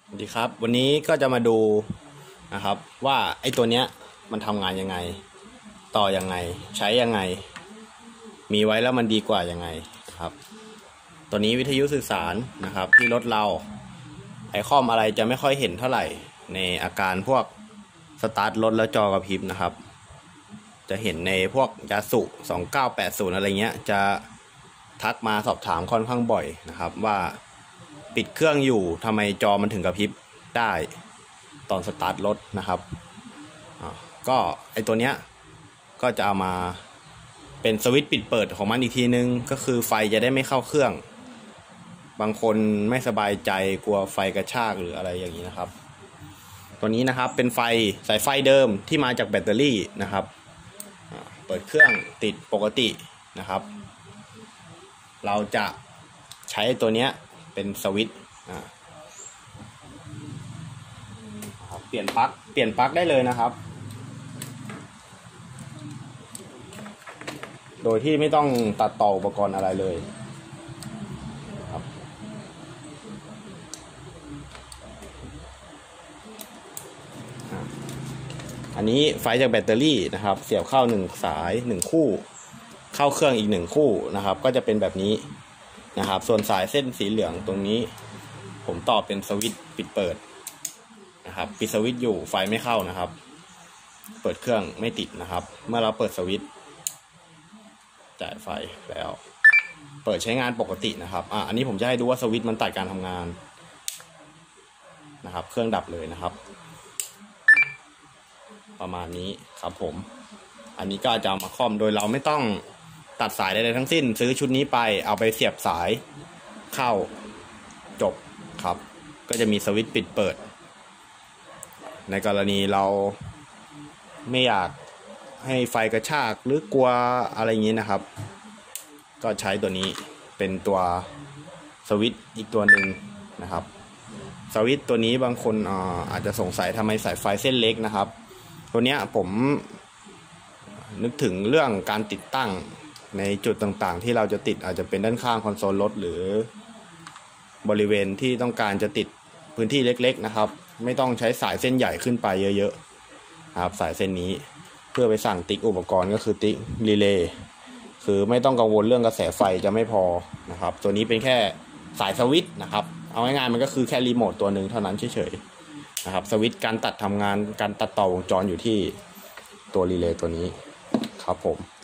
สวัสดีครับวันนี้ก็จะมาดูนะครับว่าไอ้ตัวเนี้ยมันทำงานยังไงต่อยังไงใช้ยังไงมีไว้แล้วมันดีกว่ายังไงครับตัวนี้วิทยุสื่อสารนะครับที่รถเราไอคอมอะไรจะไม่ค่อยเห็นเท่าไหร่ในอาการพวกสตาร์ทรถแล้วจอกระพริบนะครับจะเห็นในพวกยาสุ2980อะไรเงี้ยจะทักมาสอบถามค่อนข้างบ่อยนะครับว่าปิดเครื่องอยู่ทำไมจอมันถึงกระพริบได้ตอนสตาร์ทรถนะครับก็ไอตัวเนี้ยก็จะเอามาเป็นสวิตช์ปิดเปิดของมันอีกทีนึงก็คือไฟจะได้ไม่เข้าเครื่องบางคนไม่สบายใจกลัวไฟกระชากหรืออะไรอย่างนี้นะครับตัวนี้นะครับเป็นไฟสายไฟเดิมที่มาจากแบตเตอรี่นะครับเปิดเครื่องติดปกตินะครับเราจะใช้ตัวเนี้ยเป็นสวิตช์เปลี่ยนปลั๊กได้เลยนะครับโดยที่ไม่ต้องตัดต่ออุปกรณ์อะไรเลยครับอันนี้ไฟจากแบตเตอรี่นะครับเสียบเข้า1สาย1คู่เข้าเครื่องอีก1คู่นะครับก็จะเป็นแบบนี้นะครับส่วนสายเส้นสีเหลืองตรงนี้ผมต่อเป็นสวิตช์ปิดเปิดนะครับปิดสวิตช์อยู่ไฟไม่เข้านะครับเปิดเครื่องไม่ติดนะครับเมื่อเราเปิดสวิตช์จ่ายไฟแล้วเปิดใช้งานปกตินะครับอันนี้ผมจะให้ดูว่าสวิตช์มันตัดการทำงานนะครับเครื่องดับเลยนะครับประมาณนี้ครับผมอันนี้ก็จะเอามาคอมโดยเราไม่ต้องตัดสายใดๆทั้งสิ้นซื้อชุดนี้ไปเอาไปเสียบสายเข้าจบครับก็จะมีสวิตช์ปิดเปิดในกรณีเราไม่อยากให้ไฟกระชากหรือกลัวอะไรอย่างนี้นะครับก็ใช้ตัวนี้เป็นตัวสวิตช์อีกตัวหนึ่งนะครับสวิตช์ตัวนี้บางคนอาจจะสงสัยทำไมสายไฟเส้นเล็กนะครับตัวเนี้ยผมนึกถึงเรื่องการติดตั้งในจุดต่างๆที่เราจะติดอาจจะเป็นด้านข้างคอนโซลรถหรือบริเวณที่ต้องการจะติดพื้นที่เล็กๆนะครับไม่ต้องใช้สายเส้นใหญ่ขึ้นไปเยอะๆครับสายเส้นนี้เพื่อไปสั่งติ๊กอุปกรณ์ก็คือติ๊กรีเลย์คือไม่ต้องกังวลเรื่องกระแสไฟจะไม่พอนะครับตัวนี้เป็นแค่สายสวิตช์นะครับเอาง่ายๆมันก็คือแค่รีโมทตัวหนึ่งเท่านั้นเฉยๆนะครับสวิตช์การตัดทำงานการตัดต่อวงจรอยู่ที่ตัวรีเลย์ตัวนี้ครับผม